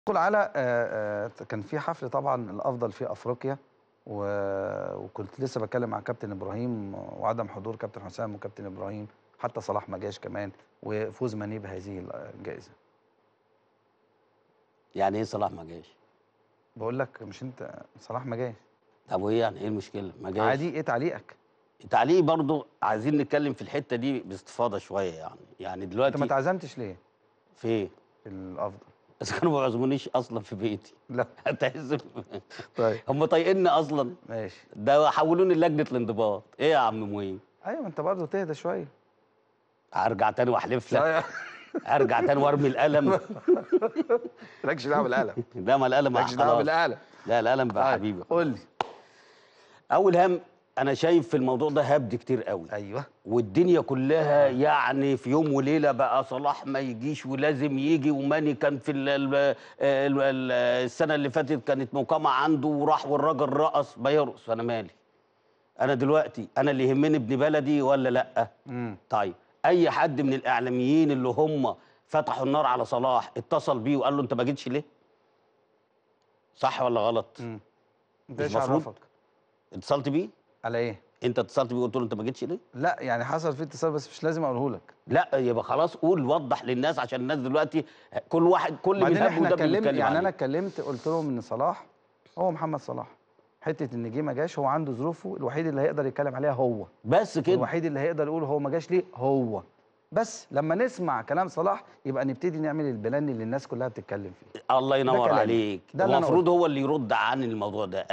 ندخل على كان في حفل طبعا الافضل في افريقيا وكنت لسه بتكلم مع كابتن ابراهيم وعدم حضور كابتن حسام وكابتن ابراهيم، حتى صلاح ما جاش كمان، وفوز ماني بهذه الجائزه. يعني ايه صلاح ما جاش؟ بقول لك مش انت صلاح ما جاش. طب وايه يعني ايه المشكله؟ ما جاش. عادي، ايه تعليقك؟ تعليقي برضو عايزين نتكلم في الحته دي باستفاضه شويه، يعني انت ما دلوقتي تعزمتش ليه في ايه؟ في الافضل؟ بس كانوا ما بيعزمونيش اصلا في بيتي. لا. هتعزم؟ طيب هم طايقيني اصلا. ماشي. ده حولوني لجنه الانضباط. ايه يا عم مهم؟ ايوه، ما انت برضه تهدى شويه. هرجع تاني واحلف لك. لا. ارجع تاني وارمي القلم. مالكش دعوه بالقلم. ده ما القلم مالكش دعوه خلاص. بالقلم. لا القلم بقى طيب حبيبي قول خلاص. لي. اول هم، انا شايف في الموضوع ده هبد كتير قوي. ايوه. والدنيا كلها يعني في يوم وليله بقى صلاح ما يجيش ولازم يجي، وماني كان في السنه اللي فاتت كانت مقامه عنده وراح والراجل رقص ما يرقص. انا مالي؟ انا دلوقتي انا اللي يهمني ابن بلدي ولا لا؟ طيب اي حد من الاعلاميين اللي هم فتحوا النار على صلاح اتصل بيه وقال له انت ما جيتش ليه؟ صح ولا غلط؟ انت مش ايش مفروض عرفك؟ اتصلت بيه؟ على ايه؟ انت اتصلت بيه وقلت له انت ما جيتش ليه؟ لا يعني حصل في اتصال بس مش لازم اقوله لك. لا يبقى خلاص قول، وضح للناس عشان الناس دلوقتي كل من بعدين هب احنا ودب اتكلمنا، بيتكلم يعني انا عليه. اتكلمت قلت لهم ان صلاح هو محمد صلاح، حته ان جه ما جاش هو عنده ظروفه، الوحيد اللي هيقدر يتكلم عليها هو، بس كده. الوحيد اللي هيقدر يقول هو ما جاش ليه هو. بس لما نسمع كلام صلاح يبقى نبتدي نعمل البلان اللي الناس كلها بتتكلم فيه. الله ده ينور كلامي، عليك. ده اللي انا المفروض قلته. هو اللي يرد عن الموضوع ده.